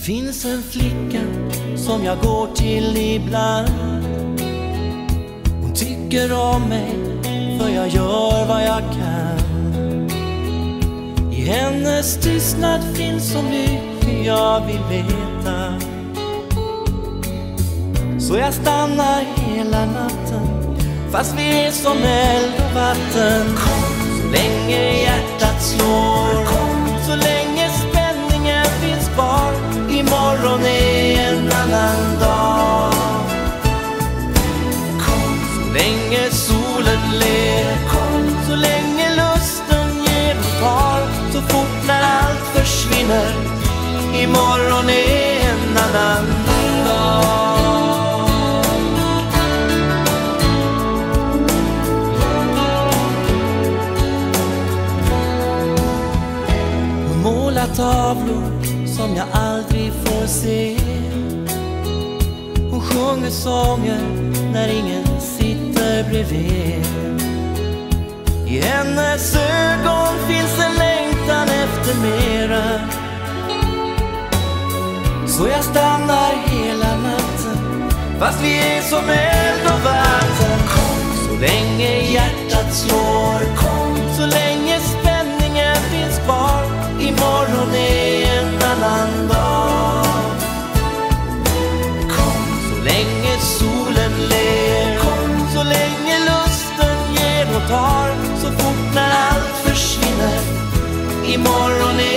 finns en flicka som jag går till ibland. Hon tycker om mig för jag gör vad jag kan. I hennes tystnad finns så mycket jag vill veta. Så jag stannar hela natten fast vi är som eld och vatten. Kom, så länge hjärtat slår. Kom, så länge spänningen finns kvar. Imorgon är en annan dag. Kom, så länge solen ler. Kom, så länge lusten ger och tar. Så fort när allt försvinner. Imorgon är en annan dag. Måla tavlor som jag aldrig får se. Hon sjunger sånger när ingen sitter bredvid. I hennes ögon finns en längtan efter mera. Så jag stannar hela natten fast vi är som eld och vatten. Kom, så länge hjärtat slår. Kom, så länge spänningen finns kvar. Imorgon är en annan dag. Kom, så länge solen ler. Kom, så länge lusten ger och tar. Så fort när allt försvinner. Imorgon är